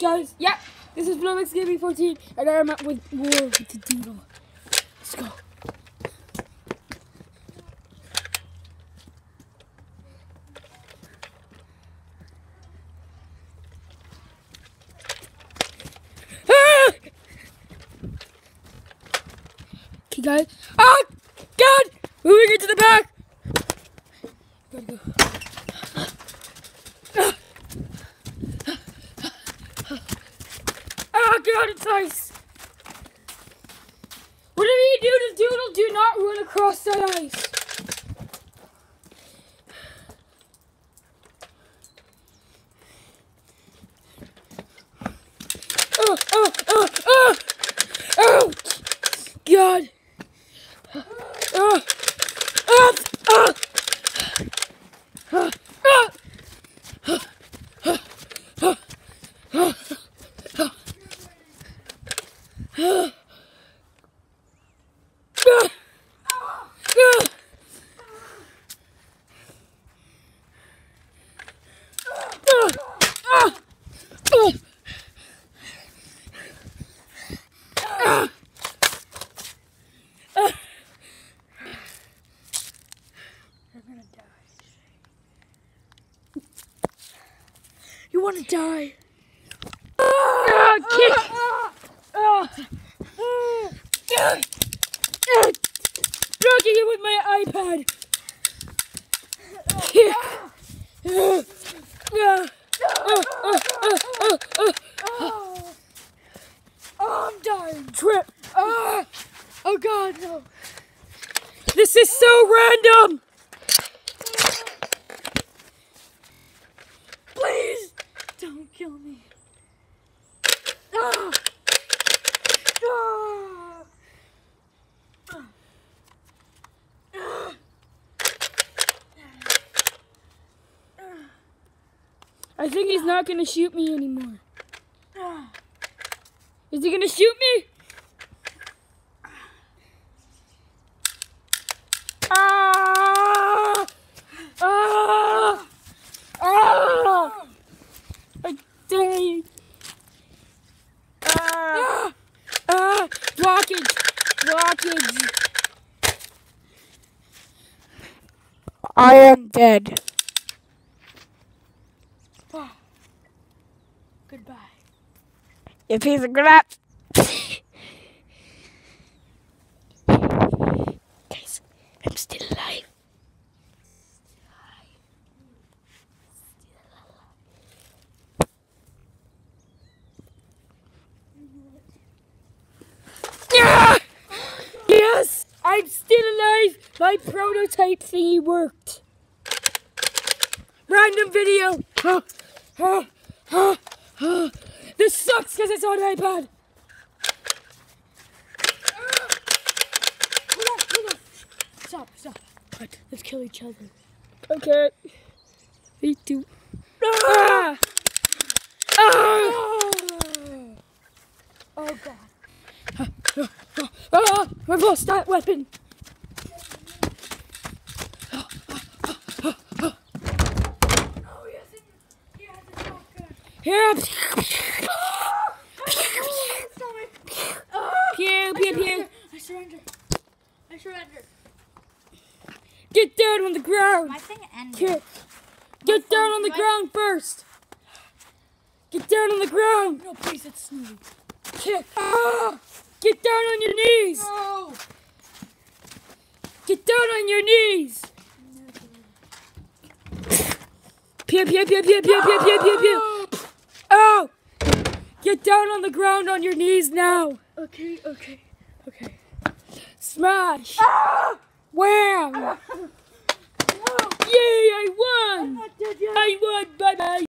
Guys, yeah, this is Flumix Gaming 14, and I am at war with the doodle. Let's go. Okay, guys. Oh, God! Moving into the back! Gotta go. Oh, God, it's ice! Whatever you do to Doodle, do not run across that ice. Oh, oh, oh, oh! Oh! God! Oh! Oh! Oh! You're gonna die. You wanna die? Kick! Stroking it with my iPad! Kick! Oh, I'm dying! Trip! Oh God, no! This is so random! Please! Don't kill me. Ah! Ah! I think he's not gonna shoot me anymore. Is he gonna shoot me? Ah! Ah! Ah! I'm dying. Ah! Ah! Blockage! Blockage! I am dead. Oh. Goodbye. You piece of crap. Guys, I'm still alive. Yeah! Yes! I'm still alive! My prototype thingy worked. Random video! This sucks because it's on iPad! Hold on. Stop. Right, let's kill each other. Okay. 3, 2. Ah! Ah! Oh God. I've lost that weapon. Here. Pew. I surrender. Get down on the ground. My thing ended. Kick. Get down on the ground first. Get down on the ground. No, please, it's Snoopy. Kick. Ah! Get down on your knees. No. Get down on your knees. Pew. Oh! Get down on the ground on your knees now. Okay. Smash. Ah! Wham! No. Yay, I won! I'm not dead yet. I won, bye-bye.